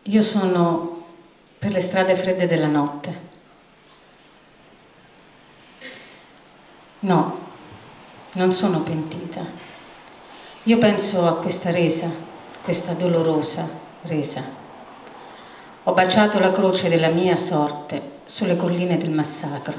Io sono per le strade fredde della notte. No, non sono pentita. Io penso a questa resa, questa dolorosa resa. Ho baciato la croce della mia sorte sulle colline del massacro.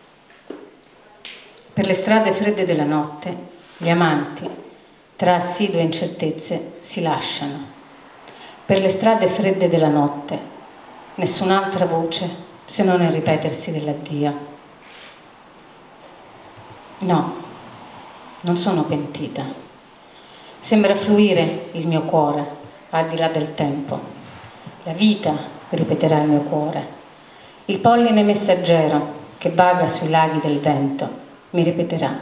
Per le strade fredde della notte, gli amanti, tra assidue incertezze, si lasciano. Per le strade fredde della notte, nessun'altra voce se non il ripetersi dell'addio. No, non sono pentita. Sembra fluire il mio cuore al di là del tempo. La vita ripeterà il mio cuore. Il polline messaggero che vaga sui laghi del vento mi ripeterà.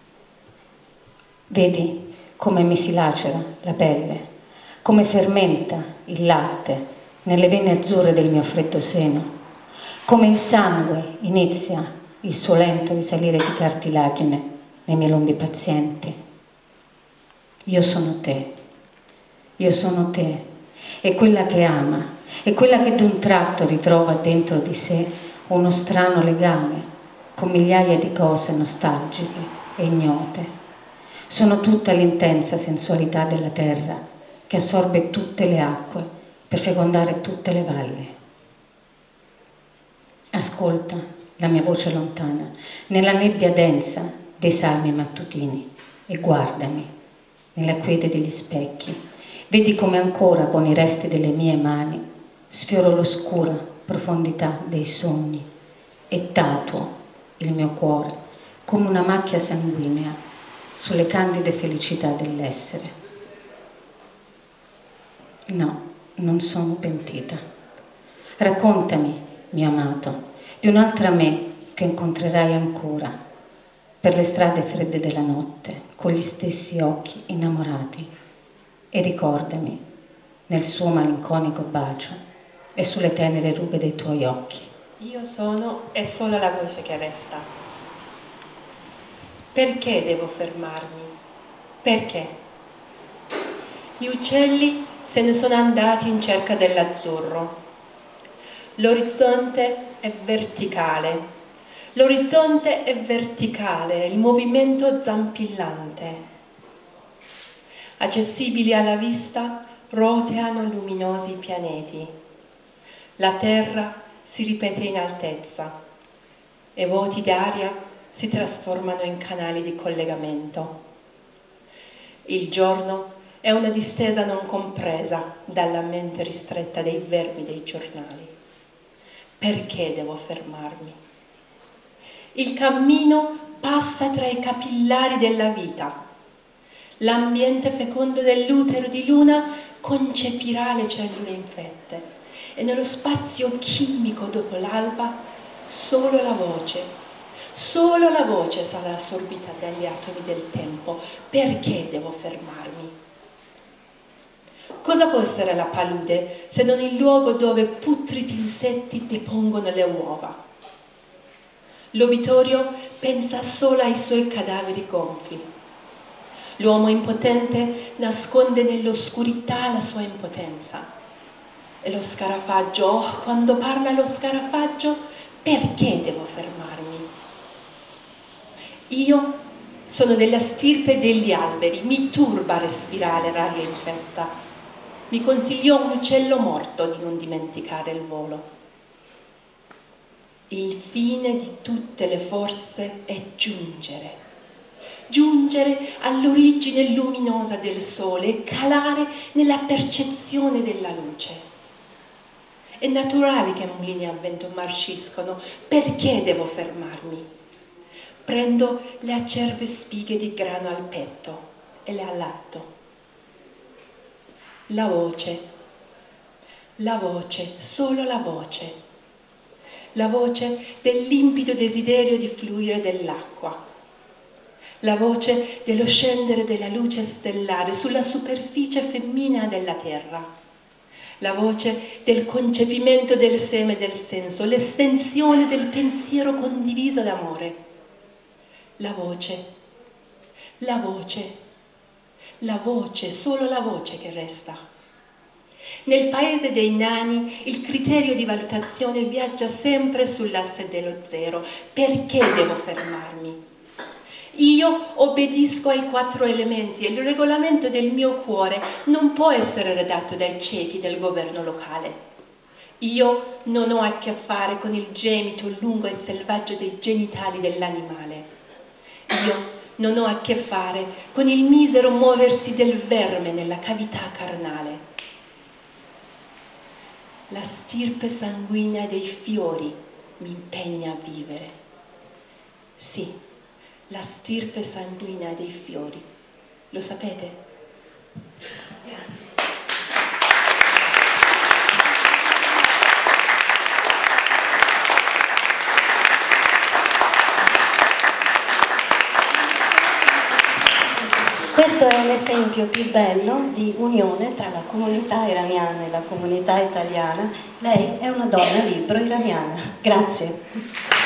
Vedi come mi si lacera la pelle, come fermenta il latte nelle vene azzurre del mio freddo seno, come il sangue inizia il suo lento risalire di cartilagine nei miei lombi pazienti. Io sono te, e quella che ama, e quella che d'un tratto ritrova dentro di sé uno strano legame con migliaia di cose nostalgiche e ignote. Sono tutta l'intensa sensualità della terra che assorbe tutte le acque per fecondare tutte le valli. Ascolta la mia voce lontana nella nebbia densa dei salmi mattutini e guardami nella quiete degli specchi. Vedi come ancora con i resti delle mie mani sfioro l'oscura profondità dei sogni e tatuo il mio cuore come una macchia sanguinea sulle candide felicità dell'essere. No, non sono pentita. Raccontami, mio amato, di un'altra me che incontrerai ancora per le strade fredde della notte con gli stessi occhi innamorati e ricordami nel suo malinconico bacio e sulle tenere rughe dei tuoi occhi. Io sono è solo la voce che resta. Perché devo fermarmi? Perché? Gli uccelli se ne sono andati in cerca dell'azzurro. L'orizzonte è verticale. L'orizzonte è verticale, il movimento zampillante. Accessibili alla vista roteano luminosi pianeti. La Terra si ripete in altezza e vuoti d'aria si trasformano in canali di collegamento. Il giorno è una distesa non compresa dalla mente ristretta dei vermi dei giornali. Perché devo fermarmi? Il cammino passa tra i capillari della vita. L'ambiente fecondo dell'utero di Luna concepirà le cellule infette e nello spazio chimico dopo l'alba solo la voce sarà assorbita dagli atomi del tempo. Perché devo fermarmi? Cosa può essere la palude se non il luogo dove putridi insetti depongono le uova? L'obitorio pensa solo ai suoi cadaveri gonfi. L'uomo impotente nasconde nell'oscurità la sua impotenza. E lo scarafaggio, oh, quando parla lo scarafaggio, perché devo fermarmi? Io sono della stirpe degli alberi, mi turba respirare l'aria infetta. Mi consigliò un uccello morto di non dimenticare il volo. Il fine di tutte le forze è giungere all'origine luminosa del sole e calare nella percezione della luce. È naturale che mulini a vento marciscono. Perché devo fermarmi? Prendo le acerbe spighe di grano al petto e le allatto. La voce, solo la voce. La voce del limpido desiderio di fluire dell'acqua. La voce dello scendere della luce stellare sulla superficie femminea della terra. La voce del concepimento del seme del senso, l'estensione del pensiero condiviso d'amore. La voce, solo la voce che resta. Nel paese dei nani il criterio di valutazione viaggia sempre sull'asse dello zero. Perché devo fermarmi? Io obbedisco ai 4 elementi e il regolamento del mio cuore non può essere redatto dai ciechi del governo locale. Io non ho a che fare con il gemito lungo e selvaggio dei genitali dell'animale. Io non ho a che fare con il misero muoversi del verme nella cavità carnale. La stirpe sanguigna dei fiori mi impegna a vivere. Sì, la stirpe sanguigna dei fiori. Lo sapete? Grazie. Questo è l'esempio più bello di unione tra la comunità iraniana e la comunità italiana. Lei è una donna libero iraniana. Grazie.